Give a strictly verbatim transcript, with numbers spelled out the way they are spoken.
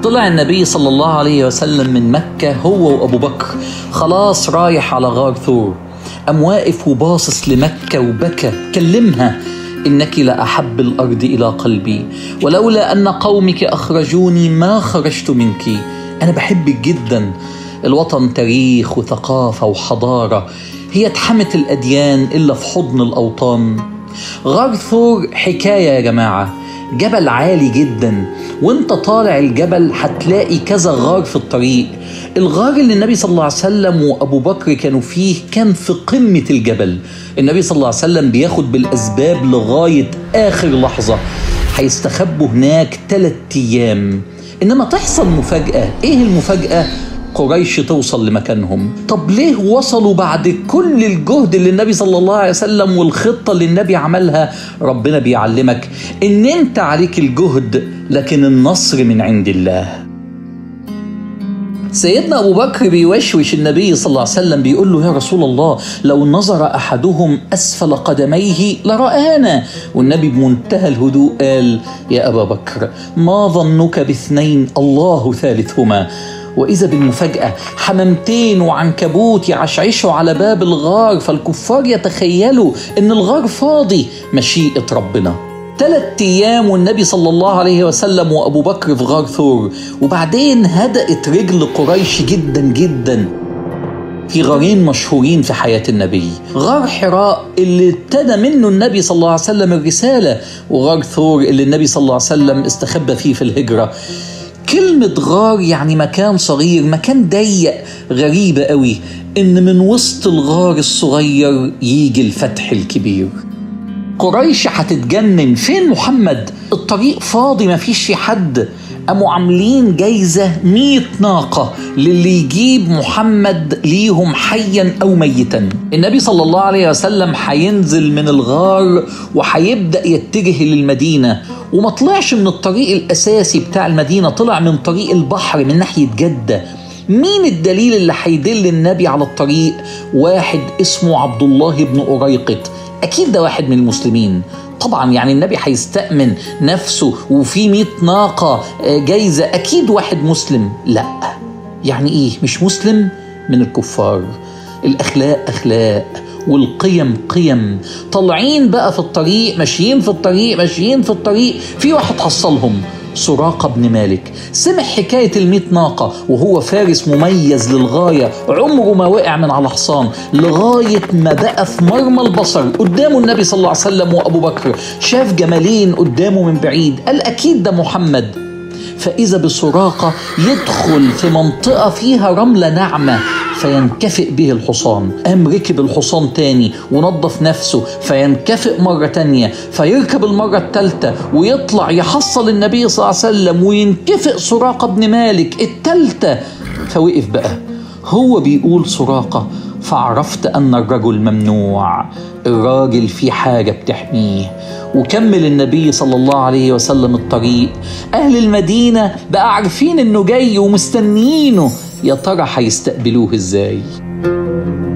طلع النبي صلى الله عليه وسلم من مكة هو وأبو بكر، خلاص رايح على غار ثور. قام واقف وباصص لمكة وبكى، كلمها: إنك لأحب الأرض إلى قلبي، ولولا أن قومك أخرجوني ما خرجت منك. أنا بحبك جدا. الوطن تاريخ وثقافة وحضارة، هي اتحمت الأديان إلا في حضن الأوطان. غار ثور حكاية يا جماعة، جبل عالي جدا، وانت طالع الجبل هتلاقي كذا غار في الطريق. الغار اللي النبي صلى الله عليه وسلم وأبو بكر كانوا فيه كان في قمة الجبل. النبي صلى الله عليه وسلم بياخد بالأسباب لغاية آخر لحظة، هيستخبوا هناك ثلاث أيام. إنما تحصل مفاجأة. إيه المفاجأة؟ قريش توصل لمكانهم. طب ليه وصلوا بعد كل الجهد اللي النبي صلى الله عليه وسلم والخطة اللي النبي عملها؟ ربنا بيعلمك إن أنت عليك الجهد لكن النصر من عند الله. سيدنا أبو بكر بيوشوش النبي صلى الله عليه وسلم، بيقول له: يا رسول الله، لو نظر أحدهم أسفل قدميه لرآنا. والنبي بمنتهى الهدوء قال: يا أبا بكر، ما ظنك باثنين الله ثالثهما؟ وإذا بالمفاجأة، حمامتين وعنكبوت يعشعشوا على باب الغار، فالكفار يتخيلوا إن الغار فاضي. مشيئة ربنا. ثلاث أيام والنبي صلى الله عليه وسلم وأبو بكر في غار ثور، وبعدين هدأت رجل قريش جدا جدا في غارين مشهورين في حياة النبي: غار حراء اللي ابتدى منه النبي صلى الله عليه وسلم الرسالة، وغار ثور اللي النبي صلى الله عليه وسلم استخبى فيه في الهجرة. كلمة غار يعني مكان صغير، مكان ضيق. غريبة قوي إن من وسط الغار الصغير يجي الفتح الكبير. قريش هتتجنن، فين محمد؟ الطريق فاضي مفيش في حد. قاموا عاملين جايزة مئة ناقة للي يجيب محمد ليهم حيا أو ميتا. النبي صلى الله عليه وسلم هينزل من الغار وهيبدأ يتجه للمدينة، وما طلعش من الطريق الأساسي بتاع المدينة، طلع من طريق البحر من ناحية جدة. مين الدليل اللي هيدل النبي على الطريق؟ واحد اسمه عبد الله بن أريقط، أكيد ده واحد من المسلمين. طبعا يعني النبي هيستأمن نفسه وفي مئة ناقة جايزة، أكيد واحد مسلم. لا، يعني إيه مش مسلم؟ من الكفار. الأخلاق أخلاق والقيم قيم. طالعين بقى في الطريق، ماشيين في الطريق ماشيين في الطريق في واحد حصلهم، سراقة بن مالك. سمع حكاية المئة ناقة وهو فارس مميز للغاية، عمره ما وقع من على حصان، لغاية ما بقى في مرمى البصر قدامه النبي صلى الله عليه وسلم وأبو بكر. شاف جمالين قدامه من بعيد، قال أكيد ده محمد. فإذا بسراقة يدخل في منطقة فيها رملة ناعمة فينكفئ به الحصان. قام ركب الحصان تاني ونظف نفسه فينكفئ مرة تانية، فيركب المرة التالتة ويطلع يحصل النبي صلى الله عليه وسلم وينكفئ سراقة بن مالك التالتة. فوقف بقى هو بيقول سراقة: فعرفت أن الرجل ممنوع، الراجل في حاجة بتحميه. وكمل النبي صلى الله عليه وسلم الطريق. أهل المدينة بقى عارفين إنه جاي ومستنيينه، يا ترى هيستقبلوه إزاي؟